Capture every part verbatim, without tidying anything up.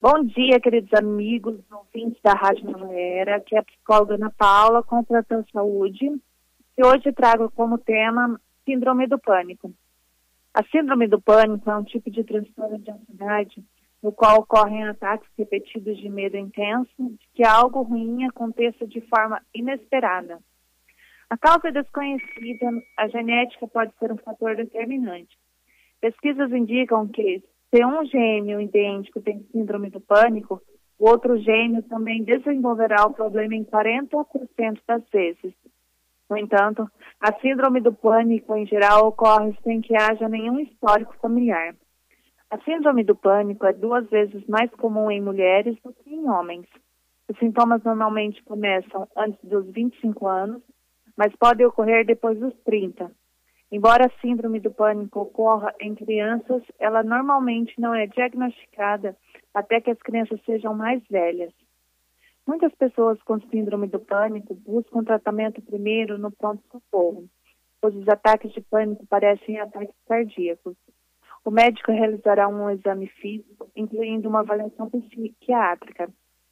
Bom dia, queridos amigos, ouvintes da Rádio Nova Era, aqui é a psicóloga Ana Paula, com o Plantão Saúde, e hoje trago como tema Síndrome do Pânico. A Síndrome do Pânico é um tipo de transtorno de ansiedade no qual ocorrem ataques repetidos de medo intenso de que algo ruim aconteça de forma inesperada. A causa é desconhecida, a genética pode ser um fator determinante. Pesquisas indicam que se um gêmeo idêntico tem síndrome do pânico, o outro gêmeo também desenvolverá o problema em quarenta por cento das vezes. No entanto, a síndrome do pânico, em geral, ocorre sem que haja nenhum histórico familiar. A síndrome do pânico é duas vezes mais comum em mulheres do que em homens. Os sintomas normalmente começam antes dos vinte e cinco anos, mas podem ocorrer depois dos trinta. Embora a síndrome do pânico ocorra em crianças, ela normalmente não é diagnosticada até que as crianças sejam mais velhas. Muitas pessoas com síndrome do pânico buscam tratamento primeiro no pronto-socorro, pois os ataques de pânico parecem ataques cardíacos. O médico realizará um exame físico, incluindo uma avaliação psiquiátrica.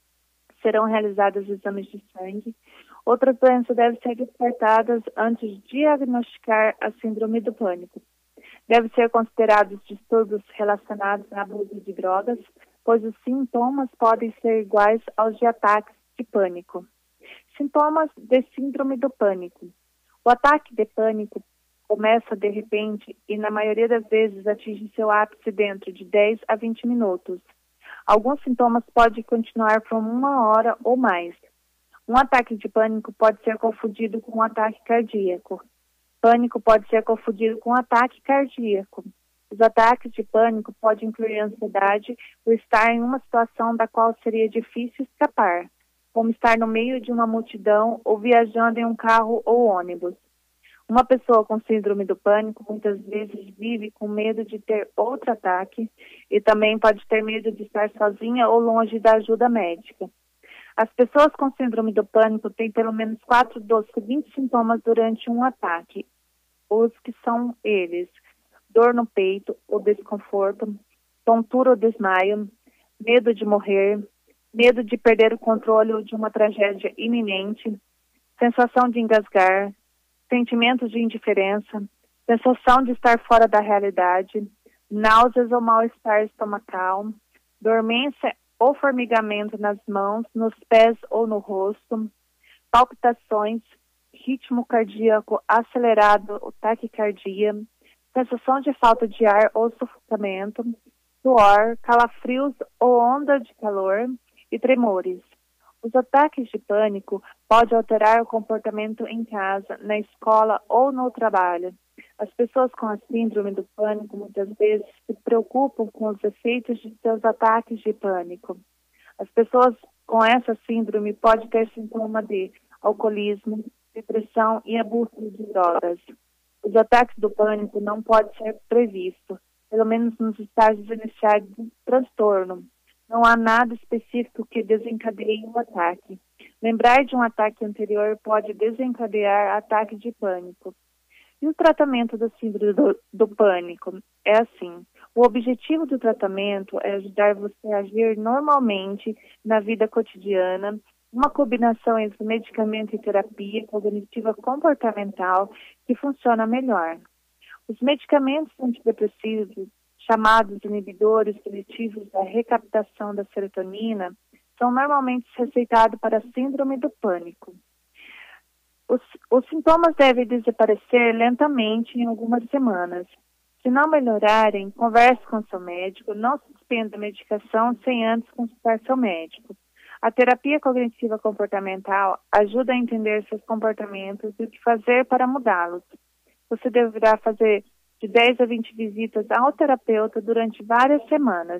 Serão realizados exames de sangue. Outras doenças devem ser descartadas antes de diagnosticar a síndrome do pânico. Devem ser considerados distúrbios relacionados a abuso de drogas, pois os sintomas podem ser iguais aos de ataques de pânico. Sintomas de síndrome do pânico. O ataque de pânico começa de repente e, na maioria das vezes, atinge seu ápice dentro de dez a vinte minutos. Alguns sintomas podem continuar por uma hora ou mais. Um ataque de pânico pode ser confundido com um ataque cardíaco. Pânico pode ser confundido com um ataque cardíaco. Os ataques de pânico podem incluir ansiedade por estar em uma situação da qual seria difícil escapar, como estar no meio de uma multidão ou viajando em um carro ou ônibus. Uma pessoa com síndrome do pânico muitas vezes vive com medo de ter outro ataque e também pode ter medo de estar sozinha ou longe da ajuda médica. As pessoas com síndrome do pânico têm pelo menos quatro dos seguintes sintomas durante um ataque. Os que são eles: dor no peito ou desconforto, tontura ou desmaio, medo de morrer, medo de perder o controle ou de uma tragédia iminente, sensação de engasgar, sentimento de indiferença, sensação de estar fora da realidade, náuseas ou mal-estar estomacal, dormência ou formigamento nas mãos, nos pés ou no rosto, palpitações, ritmo cardíaco acelerado ou taquicardia, sensação de falta de ar ou sufocamento, suor, calafrios ou onda de calor e tremores. Os ataques de pânico podem alterar o comportamento em casa, na escola ou no trabalho. As pessoas com a síndrome do pânico muitas vezes se preocupam com os efeitos de seus ataques de pânico. As pessoas com essa síndrome podem ter sintoma de alcoolismo, depressão e abuso de drogas. Os ataques do pânico não podem ser previstos, pelo menos nos estágios iniciais do transtorno. Não há nada específico que desencadeie um ataque. Lembrar de um ataque anterior pode desencadear ataque de pânico. E o tratamento da síndrome do, do pânico? É assim: o objetivo do tratamento é ajudar você a agir normalmente na vida cotidiana, uma combinação entre medicamento e terapia cognitiva comportamental que funciona melhor. Os medicamentos antidepressivos, chamados inibidores seletivos da recaptação da serotonina, são normalmente receitados para a síndrome do pânico. Os, os sintomas devem desaparecer lentamente em algumas semanas. Se não melhorarem, converse com seu médico, não suspenda a medicação sem antes consultar seu médico. A terapia cognitiva comportamental ajuda a entender seus comportamentos e o que fazer para mudá-los. Você deverá fazer de dez a vinte visitas ao terapeuta durante várias semanas.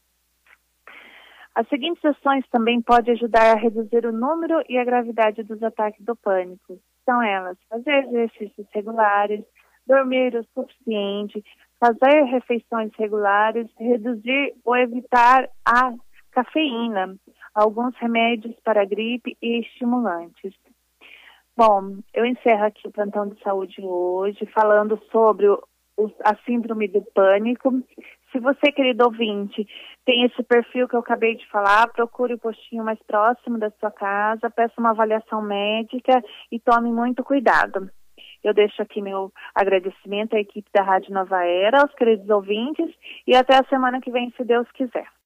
As seguintes ações também podem ajudar a reduzir o número e a gravidade dos ataques do pânico. São elas: fazer exercícios regulares, dormir o suficiente, fazer refeições regulares, reduzir ou evitar a cafeína, alguns remédios para gripe e estimulantes. Bom, eu encerro aqui o Plantão de Saúde hoje falando sobre o, o, a síndrome do pânico. Se você, querido ouvinte, tem esse perfil que eu acabei de falar, procure o postinho mais próximo da sua casa, peça uma avaliação médica e tome muito cuidado. Eu deixo aqui meu agradecimento à equipe da Rádio Nova Era, aos queridos ouvintes, e até a semana que vem, se Deus quiser.